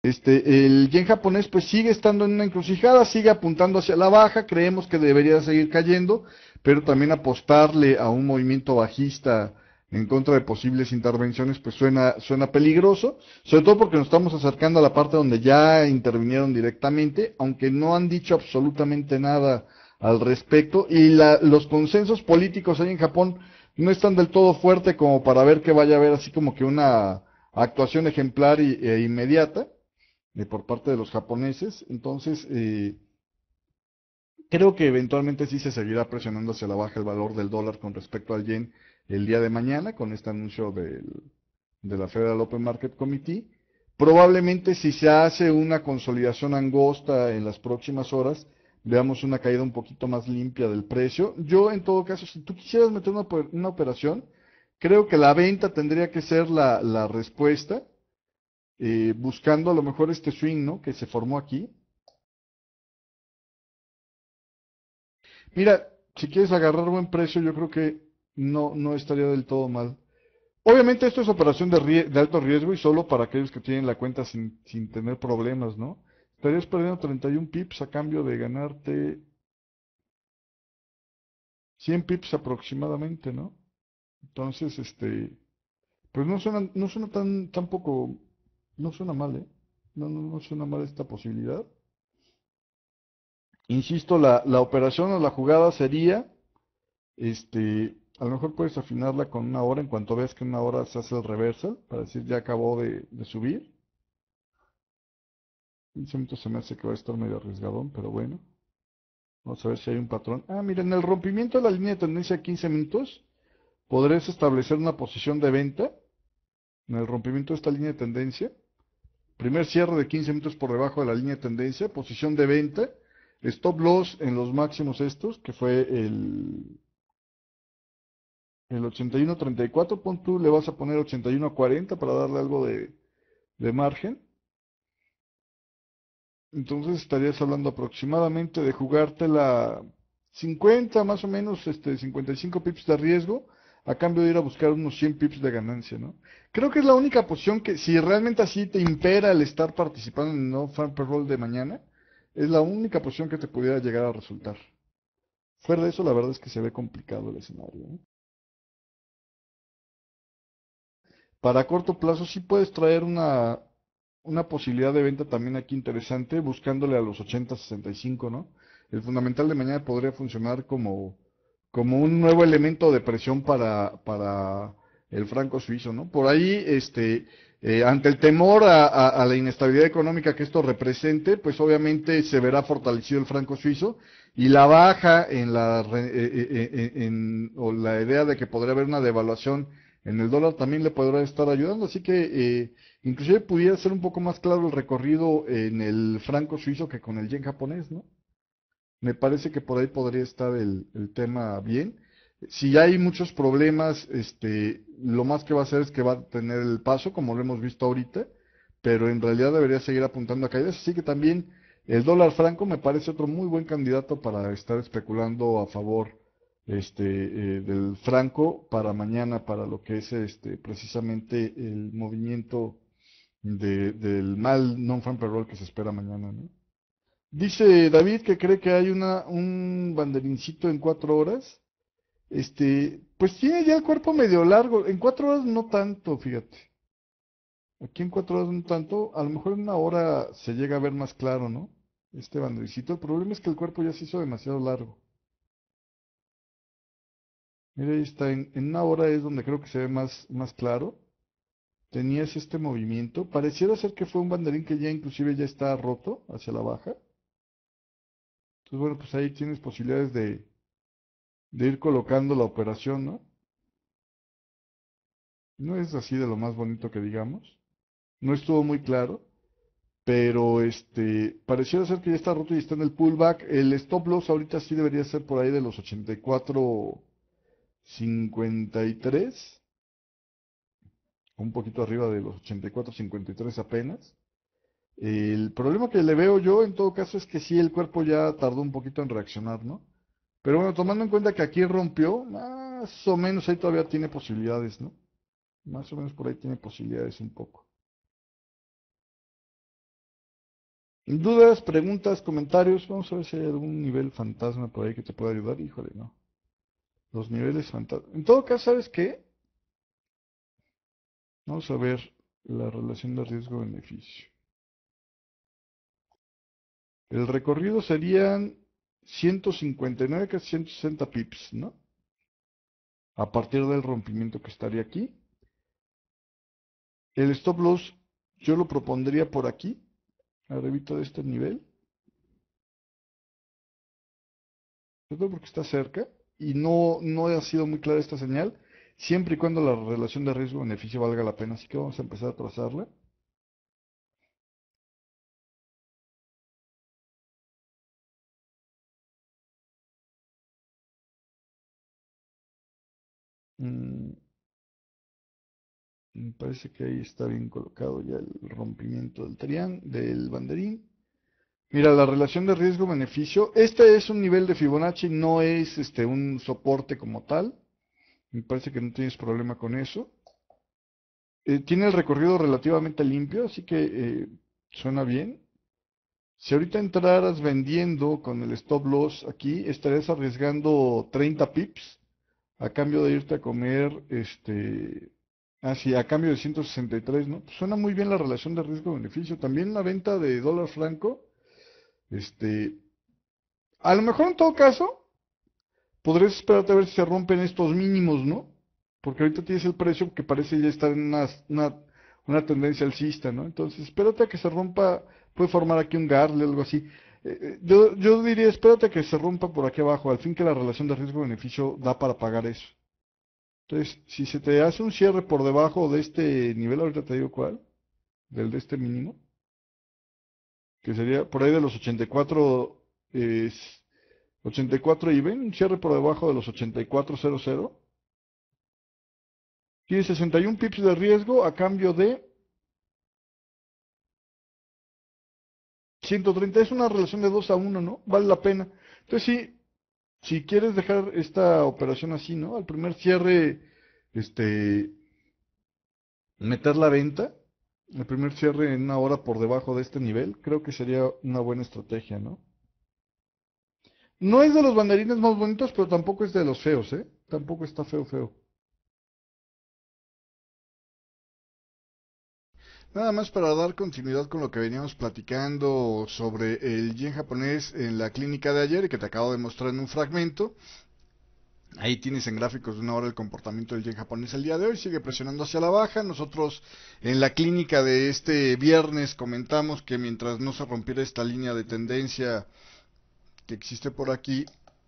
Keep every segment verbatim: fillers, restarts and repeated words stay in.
Este, el yen japonés pues sigue estando en una encrucijada, sigue apuntando hacia la baja, creemos que debería seguir cayendo, pero también apostarle a un movimiento bajista en contra de posibles intervenciones pues suena, suena peligroso, sobre todo porque nos estamos acercando a la parte donde ya intervinieron directamente, aunque no han dicho absolutamente nada al respecto, y la, los consensos políticos ahí en Japón no están del todo fuertes como para ver que vaya a haber así como que una actuación ejemplar y, e inmediata eh, por parte de los japoneses. Entonces, eh, creo que eventualmente sí se seguirá presionando hacia la baja el valor del dólar con respecto al yen el día de mañana con este anuncio del, de la Federal Open Market Committee. Probablemente si se hace una consolidación angosta en las próximas horas, veamos una caída un poquito más limpia del precio. Yo, en todo caso, si tú quisieras meter una, una operación, creo que la venta tendría que ser la, la respuesta, eh, buscando a lo mejor este swing, ¿no? Que se formó aquí. Mira, si quieres agarrar buen precio, yo creo que no, no estaría del todo mal. Obviamente esto es operación de, rie- de alto riesgo y solo para aquellos que tienen la cuenta sin, sin tener problemas, ¿no? Estarías perdiendo treinta y uno pips a cambio de ganarte cien pips aproximadamente, ¿no? Entonces, este, pues no suena, no suena tan, tampoco, no suena mal, ¿eh? No, no, no suena mal esta posibilidad. Insisto, la, la operación o la jugada sería, este, a lo mejor puedes afinarla con una hora en cuanto veas que una hora se hace el reversal, para decir ya acabó de, de subir. quince minutos se me hace que va a estar medio arriesgadón, pero bueno. Vamos a ver si hay un patrón. Ah, mira, en el rompimiento de la línea de tendencia a quince minutos, podrás establecer una posición de venta. En el rompimiento de esta línea de tendencia. Primer cierre de quince minutos por debajo de la línea de tendencia. Posición de venta. Stop loss en los máximos estos, que fue el, el ochenta y uno treinta y cuatro. Pon tú, le vas a poner ochenta y uno cuarenta para darle algo de, de margen. Entonces estarías hablando aproximadamente de jugártela cincuenta, más o menos, este, cincuenta y cinco pips de riesgo, a cambio de ir a buscar unos cien pips de ganancia, ¿no? Creo que es la única posición que, si realmente así te impera el estar participando en el no farm payroll de mañana, es la única posición que te pudiera llegar a resultar. Fuera de eso, la verdad es que se ve complicado el escenario, ¿eh? Para corto plazo sí puedes traer una, una posibilidad de venta también aquí interesante, buscándole a los ochenta sesenta y cinco, ¿no? El fundamental de mañana podría funcionar como, como un nuevo elemento de presión para, para el franco suizo, ¿no? Por ahí, este, eh, ante el temor a, a- a la inestabilidad económica que esto represente, pues obviamente se verá fortalecido el franco suizo y la baja en la, re- eh, eh, eh, en- o la idea de que podría haber una devaluación en el dólar también le podrá estar ayudando, así que eh, inclusive pudiera ser un poco más claro el recorrido en el franco suizo que con el yen japonés, ¿no? Me parece que por ahí podría estar el, el tema bien. Si hay muchos problemas, este, lo más que va a hacer es que va a tener el paso, como lo hemos visto ahorita, pero en realidad debería seguir apuntando a caídas, así que también el dólar franco me parece otro muy buen candidato para estar especulando a favor este, eh, del franco para mañana, para lo que es este, precisamente el movimiento de- del mal non-farm payroll que se espera mañana, ¿no? Dice David que cree que hay una, un banderincito en cuatro horas. Este, pues tiene ya el cuerpo medio largo. En cuatro horas no tanto, fíjate. Aquí en cuatro horas no tanto. A lo mejor en una hora se llega a ver más claro, ¿no? Este banderincito. El problema es que el cuerpo ya se hizo demasiado largo. Mira, ahí está. En, en una hora es donde creo que se ve más, más claro. Tenías este movimiento. Pareciera ser que fue un banderín que ya inclusive ya está roto hacia la baja. Entonces, bueno, pues ahí tienes posibilidades de, de ir colocando la operación, ¿no? No es así de lo más bonito que digamos. No estuvo muy claro, pero este pareciera ser que ya está roto y está en el pullback. El stop loss ahorita sí debería ser por ahí de los ochenta y cuatro cincuenta y tres, un poquito arriba de los ochenta y cuatro cincuenta y tres apenas. El problema que le veo yo en todo caso es que sí el cuerpo ya tardó un poquito en reaccionar, ¿no? Pero bueno, tomando en cuenta que aquí rompió, más o menos ahí todavía tiene posibilidades, ¿no? Más o menos por ahí tiene posibilidades un poco. Dudas, preguntas, comentarios. Vamos a ver si hay algún nivel fantasma por ahí que te pueda ayudar. Híjole, no. Los niveles fantasma. En todo caso, ¿sabes qué? Vamos a ver la relación de riesgo-beneficio. El recorrido serían ciento cincuenta y nueve, casi ciento sesenta pips, ¿no? A partir del rompimiento que estaría aquí. El stop loss yo lo propondría por aquí, arribita de este nivel. Sobre todo porque está cerca y no, no ha sido muy clara esta señal, siempre y cuando la relación de riesgo-beneficio valga la pena. Así que vamos a empezar a trazarla. Mm, me parece que ahí está bien colocado ya el rompimiento del triángulo, del banderín. Mira, la relación de riesgo-beneficio, este es un nivel de Fibonacci, no es este un soporte como tal. Me parece que no tienes problema con eso. Eh, tiene el recorrido relativamente limpio, así que eh, suena bien. Si ahorita entraras vendiendo con el stop loss aquí, estarías arriesgando treinta pips a cambio de irte a comer, este, así, a cambio de ciento sesenta y tres, ¿no? Pues suena muy bien la relación de riesgo-beneficio. También la venta de dólar franco, este, a lo mejor en todo caso, podrías esperarte a ver si se rompen estos mínimos, ¿no? Porque ahorita tienes el precio que parece ya estar en una, una, una tendencia alcista, ¿no? Entonces, espérate a que se rompa, puede formar aquí un garle o algo así. Eh, eh, yo, yo diría, espérate a que se rompa por aquí abajo, al fin que la relación de riesgo-beneficio da para pagar eso. Entonces, si se te hace un cierre por debajo de este nivel, ahorita te digo cuál, del de este mínimo, que sería por ahí de los ochenta y cuatro, eh, ochenta y cuatro y ven, un cierre por debajo de los ochenta y cuatro cero cero. Tiene sesenta y uno pips de riesgo a cambio de ciento treinta. Es una relación de dos a uno, ¿no? Vale la pena. Entonces, sí, si quieres dejar esta operación así, ¿no? Al primer cierre, este, meter la venta, el primer cierre en una hora por debajo de este nivel, creo que sería una buena estrategia, ¿no? No es de los banderines más bonitos, pero tampoco es de los feos, ¿eh? Tampoco está feo, feo. Nada más para dar continuidad con lo que veníamos platicando sobre el yen japonés en la clínica de ayer y que te acabo de mostrar en un fragmento. Ahí tienes en gráficos de una hora el comportamiento del yen japonés el día de hoy, sigue presionando hacia la baja. Nosotros en la clínica de este viernes comentamos que mientras no se rompiera esta línea de tendencia que existe por aquí,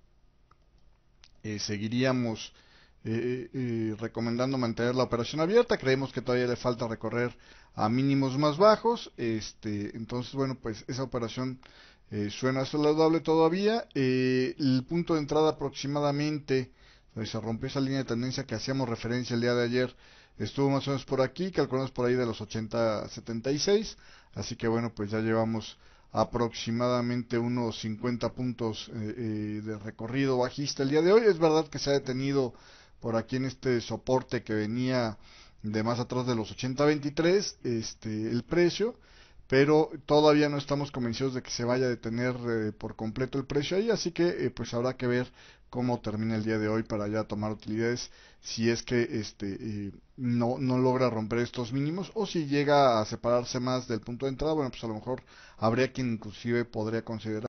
eh, seguiríamos eh, eh, recomendando mantener la operación abierta. Creemos que todavía le falta recorrer a mínimos más bajos. Este, entonces, bueno, pues esa operación eh, suena saludable todavía. Eh, el punto de entrada aproximadamente, pues, se rompió esa línea de tendencia que hacíamos referencia el día de ayer. Estuvo más o menos por aquí, calculamos por ahí de los ochenta setenta y seis. Así que bueno, pues ya llevamos aproximadamente unos cincuenta puntos eh, eh, de recorrido bajista el día de hoy. Es verdad que se ha detenido por aquí en este soporte que venía de más atrás de los ochenta veintitrés, este, el precio, pero todavía no estamos convencidos de que se vaya a detener eh, por completo el precio ahí, así que eh, pues habrá que ver cómo termina el día de hoy para ya tomar utilidades si es que este eh, no, no logra romper estos mínimos o si llega a separarse más del punto de entrada. Bueno, pues a lo mejor habría quien inclusive podría considerar